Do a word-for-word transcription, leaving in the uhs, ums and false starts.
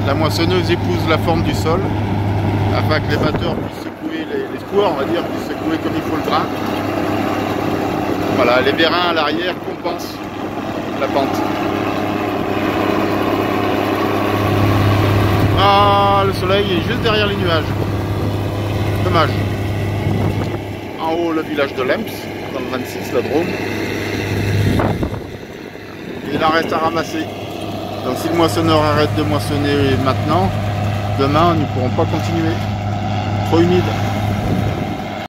La moissonneuse épouse la forme du sol afin que les batteurs puissent secouer, les, les secoueurs on va dire, puissent secouer comme il faut le grain. Voilà, les vérins à l'arrière compensent la pente. Ah, le soleil est juste derrière les nuages. Dommage. En haut, le village de Lemps, dans le vingt-six, la Drôme. Et il en reste à ramasser. Donc si le moissonneur arrête de moissonner maintenant, demain, nous ne pourrons pas continuer. Trop humide.